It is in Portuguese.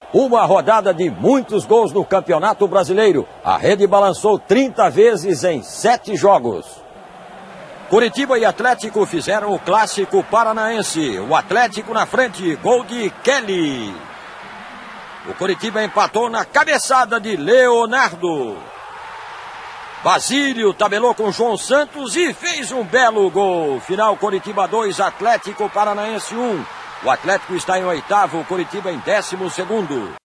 Uma rodada de muitos gols no Campeonato Brasileiro. A rede balançou 30 vezes em 7 jogos. Coritiba e Atlético fizeram o clássico paranaense. O Atlético na frente, gol de Kelly. O Coritiba empatou na cabeçada de Leonardo. Basílio tabelou com João Santos e fez um belo gol. Final, Coritiba 2, Atlético Paranaense 1. O Atlético está em 8º, o Coritiba em 12º.